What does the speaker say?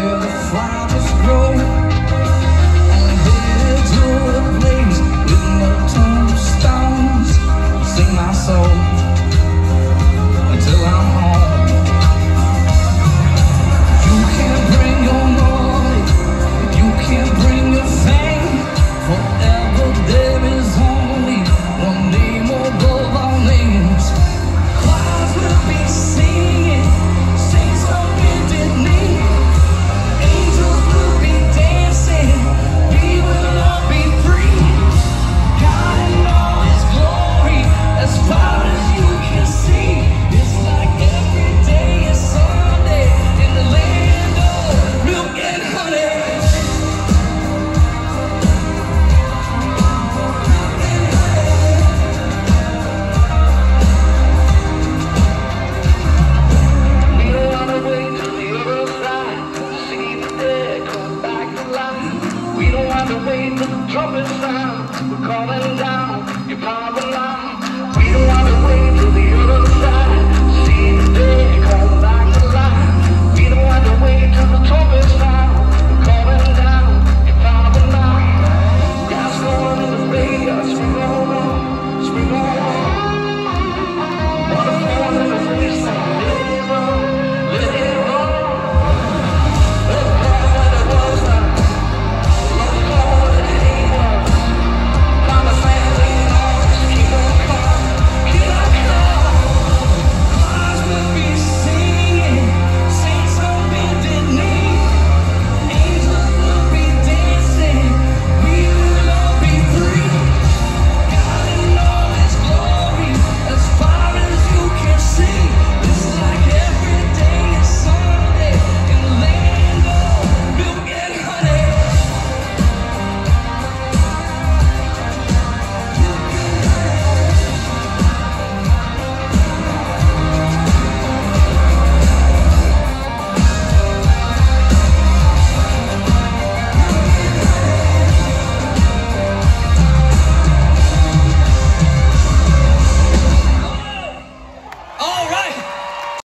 where the flowers grow, and headed to a place with no tombstones. Sing my soul until I'm home. You can't bring your money, you can't bring your fame. Forever there is only one name above all names. Choirs will be singing, saints on bended knee. Angels will be dancing, we will all be free. God in all His glory, as far as you can see. It's like every day is Sunday in the land of milk and honey. We don't wanna wait till the other side to see the dead come back to life. We don't want to wait till the trumpet sound. We're calling down